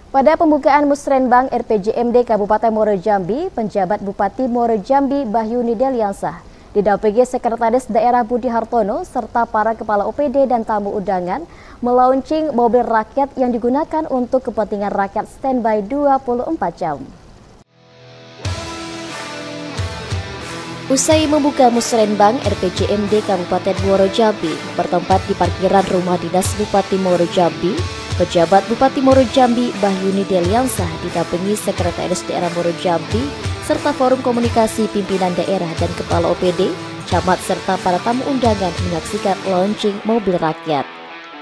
Pada pembukaan Musrenbang RPJMD Kabupaten Muaro Jambi, penjabat Bupati Muaro Jambi Bahyuni Deliansah didampingi Sekretaris Daerah Budi Hartono serta para kepala OPD dan tamu undangan melaunching mobil rakyat yang digunakan untuk kepentingan rakyat standby 24 jam. Usai membuka Musrenbang RPJMD Kabupaten Muaro Jambi bertempat di parkiran rumah dinas Bupati Muaro Jambi, pejabat Bupati Muaro Jambi Bahyuni Deliansah didampingi Sekretaris Daerah Muaro Jambi serta forum komunikasi pimpinan daerah dan kepala OPD, camat serta para tamu undangan menyaksikan launching mobil rakyat.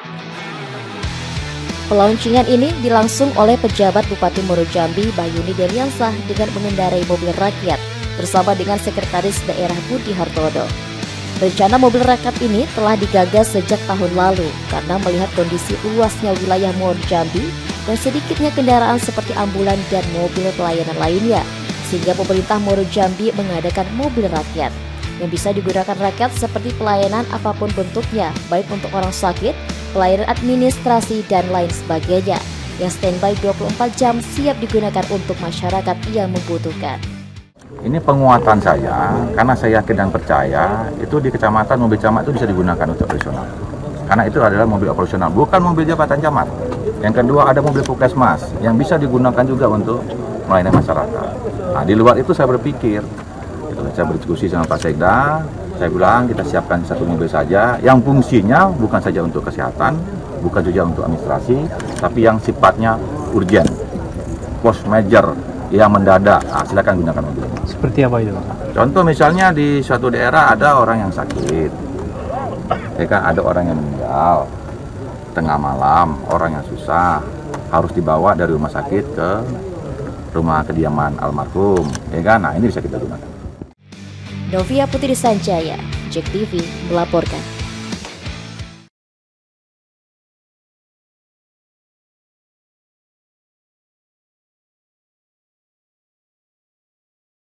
Pelauncingan ini dilangsung oleh pejabat Bupati Muaro Jambi Bahyuni Deliansah dengan mengendarai mobil rakyat bersama dengan Sekretaris Daerah Budi Hartono. Rencana mobil rakyat ini telah digagas sejak tahun lalu karena melihat kondisi luasnya wilayah Muaro Jambi dan sedikitnya kendaraan seperti ambulan dan mobil pelayanan lainnya, sehingga pemerintah Muaro Jambi mengadakan mobil rakyat yang bisa digunakan rakyat seperti pelayanan apapun bentuknya, baik untuk orang sakit, pelayanan administrasi, dan lain sebagainya, yang standby 24 jam siap digunakan untuk masyarakat yang membutuhkan. Ini penguatan saya, karena saya yakin dan percaya itu di kecamatan mobil camat itu bisa digunakan untuk operasional. Karena itu adalah mobil operasional, bukan mobil jabatan camat. Yang kedua ada mobil puskesmas yang bisa digunakan juga untuk melayani masyarakat. Nah, di luar itu saya berpikir, saya berdiskusi sama Pak Sekda, saya bilang kita siapkan satu mobil saja yang fungsinya bukan saja untuk kesehatan, bukan saja untuk administrasi, tapi yang sifatnya urgent, force major, yang mendadak. Nah, silakan gunakan mobil ini. Seperti apa itu? Contoh misalnya di suatu daerah ada orang yang sakit, ya kan, ada orang yang meninggal tengah malam, orang yang susah harus dibawa dari rumah sakit ke rumah kediaman almarhum, ya kan. Nah, ini bisa kita gunakan. Novia Putri Sanjaya, JEK TV melaporkan.